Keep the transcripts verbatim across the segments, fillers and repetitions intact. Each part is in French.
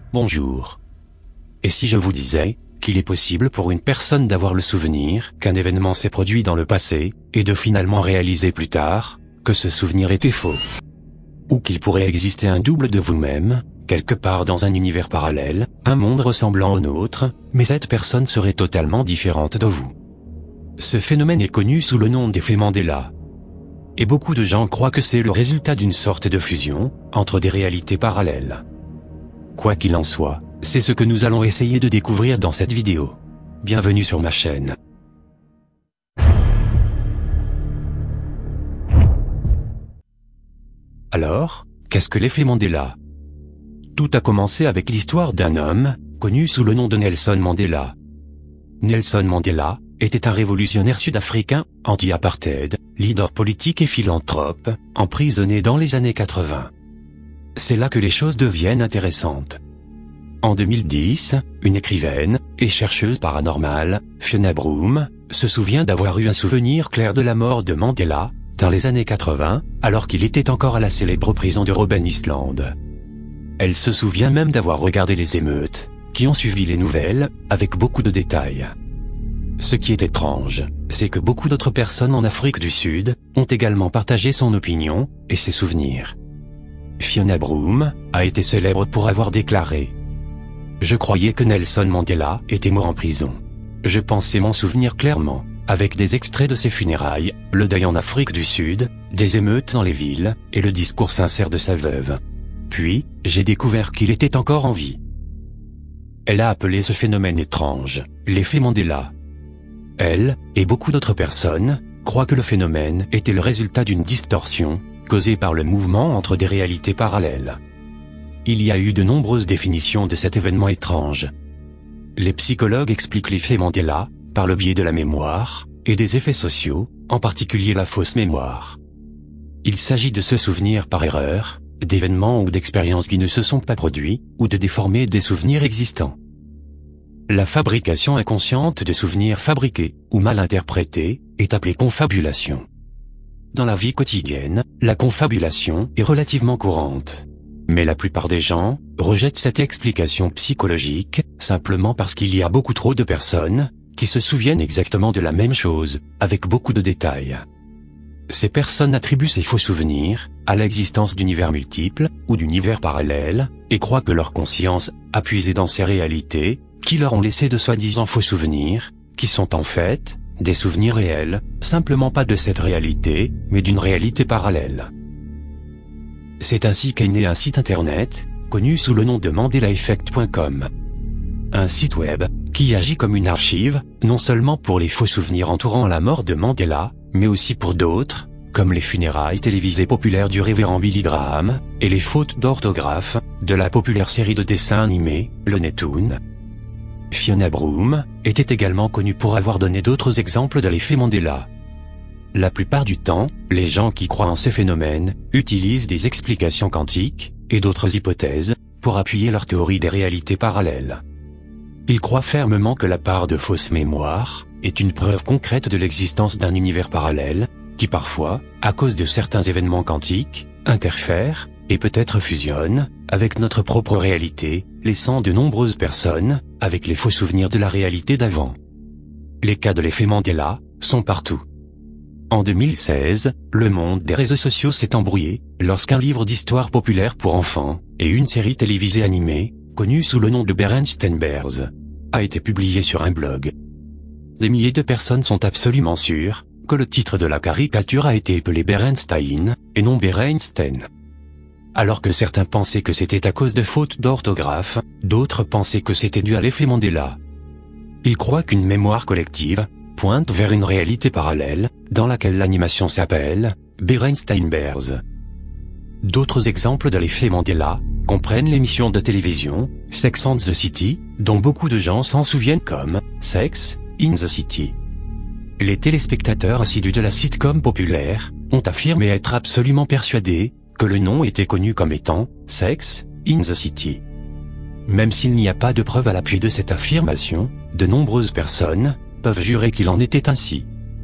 Bonjour. Et si je vous disais qu'il est possible pour une personne d'avoir le souvenir qu'un événement s'est produit dans le passé, et de finalement réaliser plus tard que ce souvenir était faux? Ou qu'il pourrait exister un double de vous-même, quelque part dans un univers parallèle, un monde ressemblant au nôtre, mais cette personne serait totalement différente de vous. Ce phénomène est connu sous le nom d'effet Mandela. Et beaucoup de gens croient que c'est le résultat d'une sorte de fusion entre des réalités parallèles. Quoi qu'il en soit, c'est ce que nous allons essayer de découvrir dans cette vidéo. Bienvenue sur ma chaîne. Alors, qu'est-ce que l'effet Mandela? Tout a commencé avec l'histoire d'un homme, connu sous le nom de Nelson Mandela. Nelson Mandela était un révolutionnaire sud-africain, anti-apartheid, leader politique et philanthrope, emprisonné dans les années quatre-vingt. C'est là que les choses deviennent intéressantes. En deux mille dix, une écrivaine et chercheuse paranormale, Fiona Broome, se souvient d'avoir eu un souvenir clair de la mort de Mandela, dans les années quatre-vingt, alors qu'il était encore à la célèbre prison de Robben Island. Elle se souvient même d'avoir regardé les émeutes, qui ont suivi les nouvelles, avec beaucoup de détails. Ce qui est étrange, c'est que beaucoup d'autres personnes en Afrique du Sud ont également partagé son opinion et ses souvenirs. Fiona Broome a été célèbre pour avoir déclaré: « Je croyais que Nelson Mandela était mort en prison. Je pensais m'en souvenir clairement, avec des extraits de ses funérailles, le deuil en Afrique du Sud, des émeutes dans les villes, et le discours sincère de sa veuve. Puis, j'ai découvert qu'il était encore en vie. » Elle a appelé ce phénomène étrange l'effet Mandela. Elle, et beaucoup d'autres personnes, croient que le phénomène était le résultat d'une distorsion, causée par le mouvement entre des réalités parallèles. Il y a eu de nombreuses définitions de cet événement étrange. Les psychologues expliquent l'effet Mandela par le biais de la mémoire, et des effets sociaux, en particulier la fausse mémoire. Il s'agit de se souvenir par erreur, d'événements ou d'expériences qui ne se sont pas produits, ou de déformer des souvenirs existants. La fabrication inconsciente de souvenirs fabriqués, ou mal interprétés, est appelée confabulation. Dans la vie quotidienne, la confabulation est relativement courante. Mais la plupart des gens rejettent cette explication psychologique, simplement parce qu'il y a beaucoup trop de personnes qui se souviennent exactement de la même chose, avec beaucoup de détails. Ces personnes attribuent ces faux souvenirs à l'existence d'univers multiples, ou d'univers parallèles, et croient que leur conscience a puisé dans ces réalités, qui leur ont laissé de soi-disant faux souvenirs, qui sont en fait des souvenirs réels, simplement pas de cette réalité, mais d'une réalité parallèle. C'est ainsi qu'est né un site internet, connu sous le nom de Mandela Effect point com. Un site web, qui agit comme une archive, non seulement pour les faux souvenirs entourant la mort de Mandela, mais aussi pour d'autres, comme les funérailles télévisées populaires du révérend Billy Graham, et les fautes d'orthographe, de la populaire série de dessins animés, Looney Tunes. Fiona Broome était également connue pour avoir donné d'autres exemples de l'effet Mandela. La plupart du temps, les gens qui croient en ce phénomène utilisent des explications quantiques et d'autres hypothèses pour appuyer leur théorie des réalités parallèles. Ils croient fermement que la part de fausse mémoire est une preuve concrète de l'existence d'un univers parallèle qui parfois, à cause de certains événements quantiques, interfère et peut-être fusionne avec notre propre réalité, laissant de nombreuses personnes avec les faux souvenirs de la réalité d'avant. Les cas de l'effet Mandela sont partout. En deux mille seize, le monde des réseaux sociaux s'est embrouillé lorsqu'un livre d'histoire populaire pour enfants et une série télévisée animée, connue sous le nom de Berenstain Bears, a été publié sur un blog. Des milliers de personnes sont absolument sûres que le titre de la caricature a été appelé Berenstain et non Berenstain. Alors que certains pensaient que c'était à cause de fautes d'orthographe, d'autres pensaient que c'était dû à l'effet Mandela. Ils croient qu'une mémoire collective pointe vers une réalité parallèle, dans laquelle l'animation s'appelle Berenstain Bears. D'autres exemples de l'effet Mandela comprennent l'émission de télévision Sex and the City, dont beaucoup de gens s'en souviennent comme Sex in the City. Les téléspectateurs assidus de la sitcom populaire ont affirmé être absolument persuadés que le nom était connu comme étant Sex in the City. Même s'il n'y a pas de preuve à l'appui de cette affirmation, de nombreuses personnes peuvent jurer qu'il en était ainsi.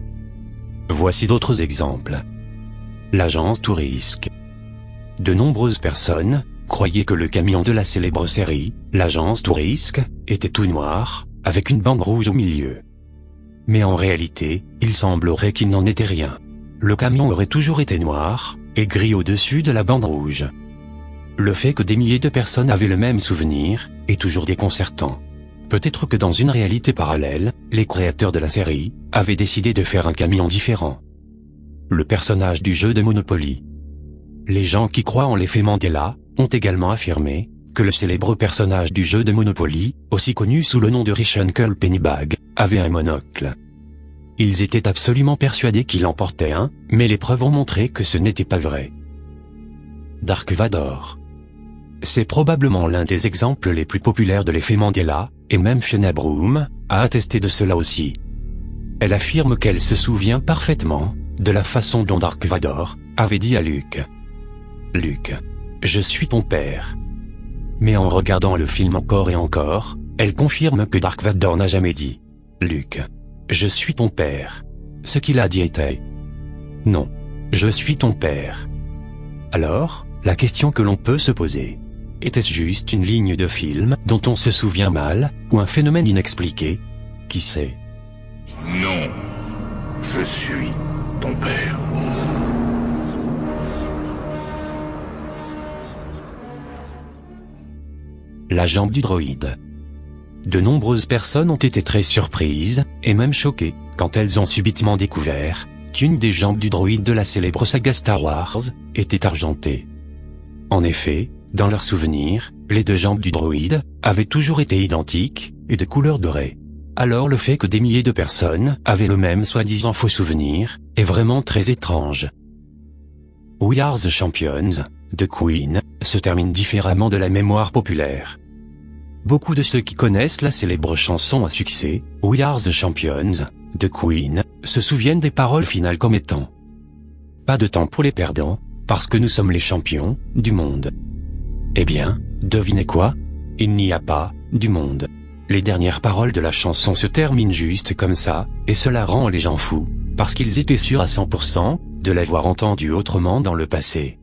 Voici d'autres exemples. L'agence Tourrisque. De nombreuses personnes croyait que le camion de la célèbre série, l'agence Tourisque, était tout noir, avec une bande rouge au milieu. Mais en réalité, il semblerait qu'il n'en était rien. Le camion aurait toujours été noir, et gris au-dessus de la bande rouge. Le fait que des milliers de personnes avaient le même souvenir, est toujours déconcertant. Peut-être que dans une réalité parallèle, les créateurs de la série, avaient décidé de faire un camion différent. Le personnage du jeu de Monopoly. Les gens qui croient en l'effet Mandela, ont également affirmé, que le célèbre personnage du jeu de Monopoly, aussi connu sous le nom de Rich Uncle Pennybags, avait un monocle. Ils étaient absolument persuadés qu'il en portait un, mais les preuves ont montré que ce n'était pas vrai. Dark Vador. C'est probablement l'un des exemples les plus populaires de l'effet Mandela, et même Fiona Broome a attesté de cela aussi. Elle affirme qu'elle se souvient parfaitement de la façon dont Dark Vador avait dit à Luke. Luke, je suis ton père. Mais en regardant le film encore et encore, elle confirme que Dark Vador n'a jamais dit Luke, je suis ton père. Ce qu'il a dit était non, je suis ton père. Alors, la question que l'on peut se poser, était-ce juste une ligne de film dont on se souvient mal, ou un phénomène inexpliqué? Qui sait? Non, je suis ton père. La jambe du droïde. De nombreuses personnes ont été très surprises, et même choquées, quand elles ont subitement découvert qu'une des jambes du droïde de la célèbre saga Star Wars était argentée. En effet, dans leurs souvenirs, les deux jambes du droïde avaient toujours été identiques, et de couleur dorée. Alors le fait que des milliers de personnes avaient le même soi-disant faux souvenir, est vraiment très étrange. We Are the Champions, de Queen, se termine différemment de la mémoire populaire. Beaucoup de ceux qui connaissent la célèbre chanson à succès, We Are the Champions, de Queen, se souviennent des paroles finales comme étant « Pas de temps pour les perdants, parce que nous sommes les champions du monde ». Eh bien, devinez quoi? Il n'y a pas du monde. Les dernières paroles de la chanson se terminent juste comme ça, et cela rend les gens fous, parce qu'ils étaient sûrs à cent pour cent de l'avoir entendu autrement dans le passé.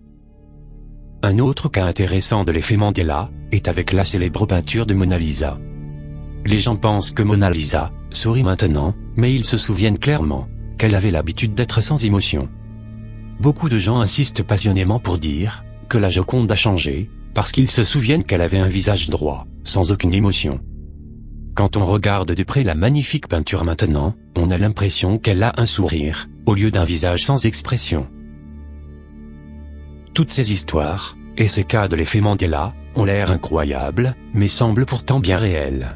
Un autre cas intéressant de l'effet Mandela est avec la célèbre peinture de Mona Lisa. Les gens pensent que Mona Lisa sourit maintenant, mais ils se souviennent clairement qu'elle avait l'habitude d'être sans émotion. Beaucoup de gens insistent passionnément pour dire que la Joconde a changé, parce qu'ils se souviennent qu'elle avait un visage droit, sans aucune émotion. Quand on regarde de près la magnifique peinture maintenant, on a l'impression qu'elle a un sourire, au lieu d'un visage sans expression. Toutes ces histoires, et ces cas de l'effet Mandela, ont l'air incroyables, mais semblent pourtant bien réels.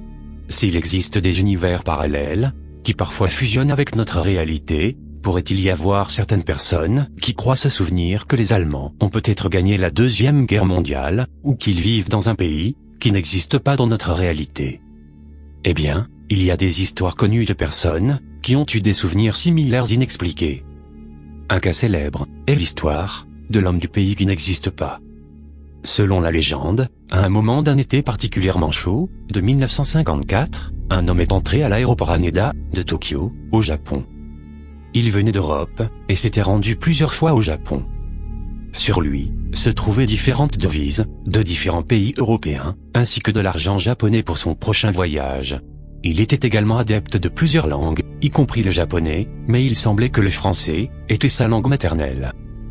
S'il existe des univers parallèles, qui parfois fusionnent avec notre réalité, pourrait-il y avoir certaines personnes qui croient se souvenir que les Allemands ont peut-être gagné la Deuxième Guerre mondiale, ou qu'ils vivent dans un pays qui n'existe pas dans notre réalité? Eh bien, il y a des histoires connues de personnes qui ont eu des souvenirs similaires inexpliqués. Un cas célèbre est l'histoire de l'homme du pays qui n'existe pas. Selon la légende, à un moment d'un été particulièrement chaud, de mille neuf cent cinquante-quatre, un homme est entré à l'aéroport Haneda, de Tokyo, au Japon. Il venait d'Europe, et s'était rendu plusieurs fois au Japon. Sur lui, se trouvaient différentes devises, de différents pays européens, ainsi que de l'argent japonais pour son prochain voyage. Il était également adepte de plusieurs langues, y compris le japonais, mais il semblait que le français était sa langue maternelle.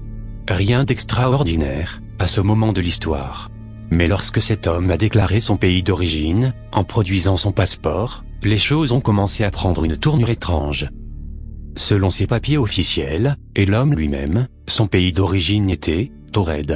Rien d'extraordinaire, à ce moment de l'histoire. Mais lorsque cet homme a déclaré son pays d'origine, en produisant son passeport, les choses ont commencé à prendre une tournure étrange. Selon ses papiers officiels, et l'homme lui-même, son pays d'origine était Taured.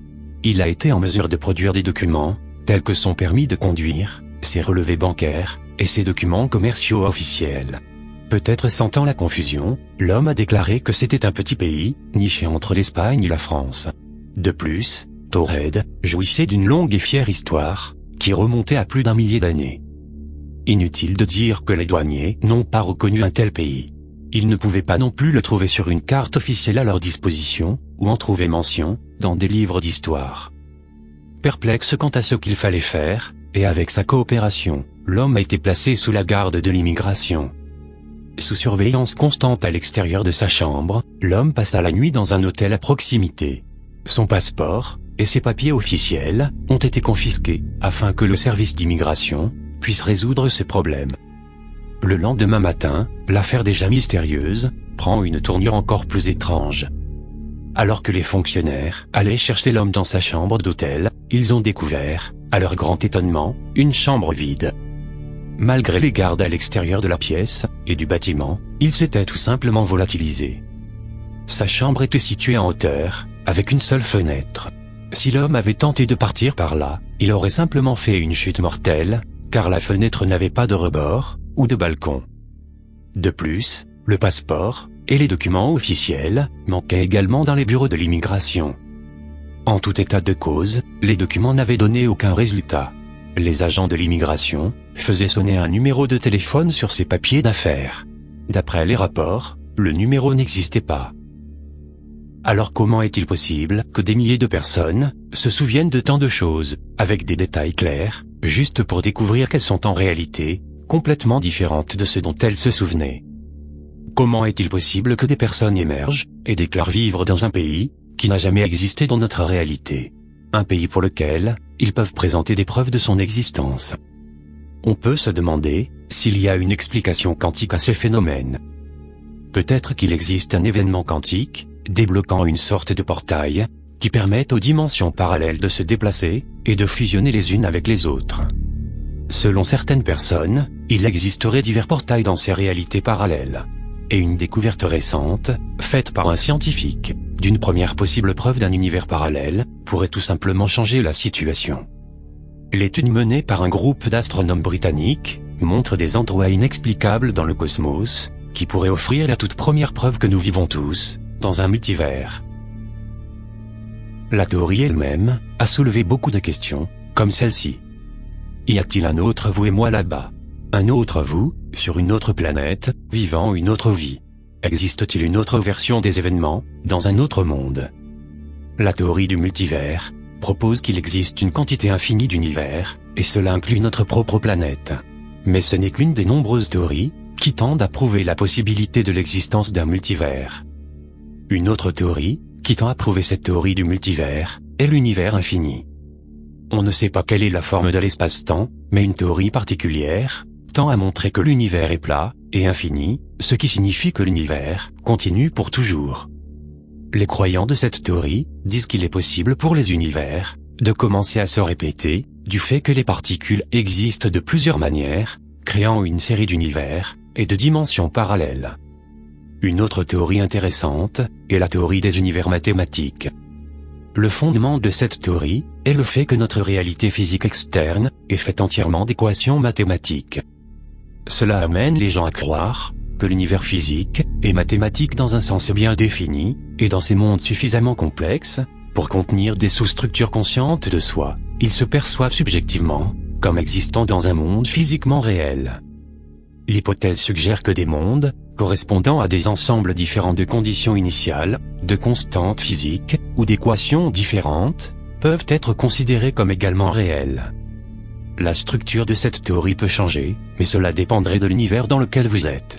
Il a été en mesure de produire des documents, tels que son permis de conduire, ses relevés bancaires, et ses documents commerciaux officiels. Peut-être sentant la confusion, l'homme a déclaré que c'était un petit pays, niché entre l'Espagne et la France. De plus, Taured jouissait d'une longue et fière histoire, qui remontait à plus d'un millier d'années. Inutile de dire que les douaniers n'ont pas reconnu un tel pays. Ils ne pouvaient pas non plus le trouver sur une carte officielle à leur disposition, ou en trouver mention, dans des livres d'histoire. Perplexe quant à ce qu'il fallait faire, et avec sa coopération, l'homme a été placé sous la garde de l'immigration. Sous surveillance constante à l'extérieur de sa chambre, l'homme passa la nuit dans un hôtel à proximité. Son passeport, et ses papiers officiels ont été confisqués, afin que le service d'immigration puisse résoudre ce problème. Le lendemain matin, l'affaire déjà mystérieuse prend une tournure encore plus étrange. Alors que les fonctionnaires allaient chercher l'homme dans sa chambre d'hôtel, ils ont découvert, à leur grand étonnement, une chambre vide. Malgré les gardes à l'extérieur de la pièce et du bâtiment, il s'était tout simplement volatilisé. Sa chambre était située en hauteur, avec une seule fenêtre. Si l'homme avait tenté de partir par là, il aurait simplement fait une chute mortelle, car la fenêtre n'avait pas de rebord ou de balcon. De plus, le passeport et les documents officiels manquaient également dans les bureaux de l'immigration. En tout état de cause, les documents n'avaient donné aucun résultat. Les agents de l'immigration faisaient sonner un numéro de téléphone sur ses papiers d'affaires. D'après les rapports, le numéro n'existait pas. Alors comment est-il possible que des milliers de personnes se souviennent de tant de choses, avec des détails clairs, juste pour découvrir qu'elles sont en réalité complètement différentes de ce dont elles se souvenaient? Comment est-il possible que des personnes émergent et déclarent vivre dans un pays qui n'a jamais existé dans notre réalité? Un pays pour lequel ils peuvent présenter des preuves de son existence. On peut se demander s'il y a une explication quantique à ce phénomène. Peut-être qu'il existe un événement quantique débloquant une sorte de portail qui permet aux dimensions parallèles de se déplacer et de fusionner les unes avec les autres. Selon certaines personnes, il existerait divers portails dans ces réalités parallèles. Et une découverte récente, faite par un scientifique, d'une première possible preuve d'un univers parallèle, pourrait tout simplement changer la situation. L'étude menée par un groupe d'astronomes britanniques montre des endroits inexplicables dans le cosmos, qui pourraient offrir la toute première preuve que nous vivons tous dans un multivers. La théorie elle-même a soulevé beaucoup de questions, comme celle-ci. Y a-t-il un autre vous et moi là-bas? Un autre vous, sur une autre planète, vivant une autre vie? Existe-t-il une autre version des événements, dans un autre monde? La théorie du multivers propose qu'il existe une quantité infinie d'univers, et cela inclut notre propre planète. Mais ce n'est qu'une des nombreuses théories qui tendent à prouver la possibilité de l'existence d'un multivers. Une autre théorie, qui tend à prouver cette théorie du multivers, est l'univers infini. On ne sait pas quelle est la forme de l'espace-temps, mais une théorie particulière tend à montrer que l'univers est plat et infini, ce qui signifie que l'univers continue pour toujours. Les croyants de cette théorie disent qu'il est possible pour les univers de commencer à se répéter, du fait que les particules existent de plusieurs manières, créant une série d'univers et de dimensions parallèles. Une autre théorie intéressante est la théorie des univers mathématiques. Le fondement de cette théorie est le fait que notre réalité physique externe est faite entièrement d'équations mathématiques. Cela amène les gens à croire que l'univers physique est mathématique dans un sens bien défini, et dans ces mondes suffisamment complexes pour contenir des sous-structures conscientes de soi, ils se perçoivent subjectivement comme existant dans un monde physiquement réel. L'hypothèse suggère que des mondes, correspondant à des ensembles différents de conditions initiales, de constantes physiques, ou d'équations différentes, peuvent être considérés comme également réels. La structure de cette théorie peut changer, mais cela dépendrait de l'univers dans lequel vous êtes.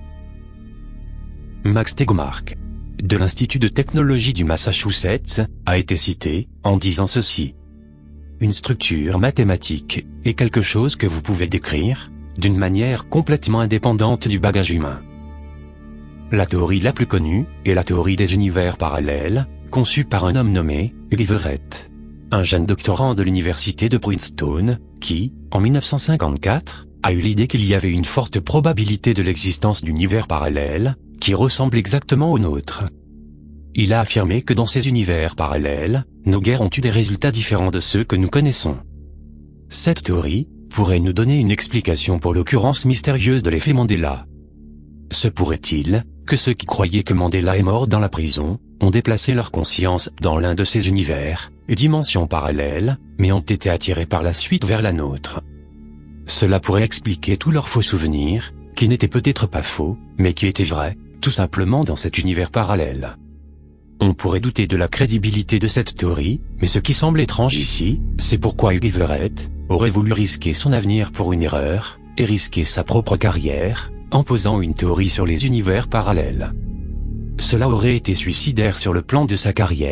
Max Tegmark, de l'Institut de technologie du Massachusetts, a été cité, en disant ceci. Une structure mathématique est quelque chose que vous pouvez décrire d'une manière complètement indépendante du bagage humain. La théorie la plus connue est la théorie des univers parallèles, conçue par un homme nommé Everett, un jeune doctorant de l'université de Princeton, qui, en mille neuf cent cinquante-quatre, a eu l'idée qu'il y avait une forte probabilité de l'existence d'univers parallèles, qui ressemblent exactement au nôtre. Il a affirmé que dans ces univers parallèles, nos guerres ont eu des résultats différents de ceux que nous connaissons. Cette théorie pourrait nous donner une explication pour l'occurrence mystérieuse de l'effet Mandela. Se pourrait-il que ceux qui croyaient que Mandela est mort dans la prison ont déplacé leur conscience dans l'un de ces univers et dimensions parallèles, mais ont été attirés par la suite vers la nôtre? Cela pourrait expliquer tous leurs faux souvenirs, qui n'étaient peut-être pas faux, mais qui étaient vrais, tout simplement dans cet univers parallèle. On pourrait douter de la crédibilité de cette théorie, mais ce qui semble étrange ici, c'est pourquoi Everett aurait voulu risquer son avenir pour une erreur, et risquer sa propre carrière, en posant une théorie sur les univers parallèles. Cela aurait été suicidaire sur le plan de sa carrière,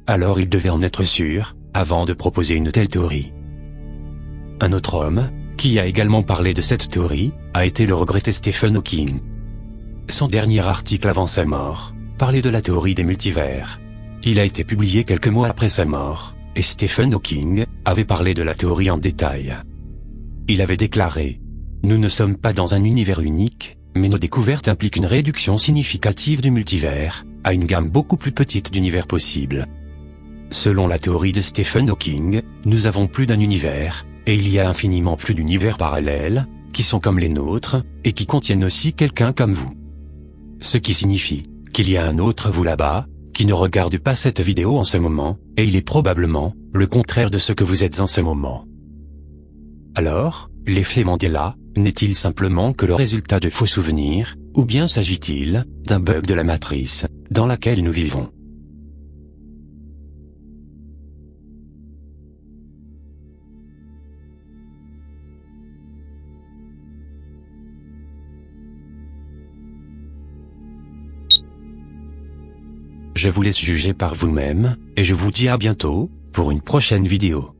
Alors il devait en être sûr, avant de proposer une telle théorie. Un autre homme, qui a également parlé de cette théorie, a été le regretté Stephen Hawking. Son dernier article avant sa mort parlait de la théorie des multivers. Il a été publié quelques mois après sa mort, et Stephen Hawking avait parlé de la théorie en détail. Il avait déclaré: « Nous ne sommes pas dans un univers unique, mais nos découvertes impliquent une réduction significative du multivers, à une gamme beaucoup plus petite d'univers possibles. » Selon la théorie de Stephen Hawking, nous avons plus d'un univers, et il y a infiniment plus d'univers parallèles, qui sont comme les nôtres, et qui contiennent aussi quelqu'un comme vous. Ce qui signifie qu'il y a un autre vous là-bas, qui ne regarde pas cette vidéo en ce moment, et il est probablement le contraire de ce que vous êtes en ce moment. Alors, l'effet Mandela n'est-il simplement que le résultat de faux souvenirs, ou bien s'agit-il d'un bug de la matrice dans laquelle nous vivons? Je vous laisse juger par vous-même, et je vous dis à bientôt, pour une prochaine vidéo.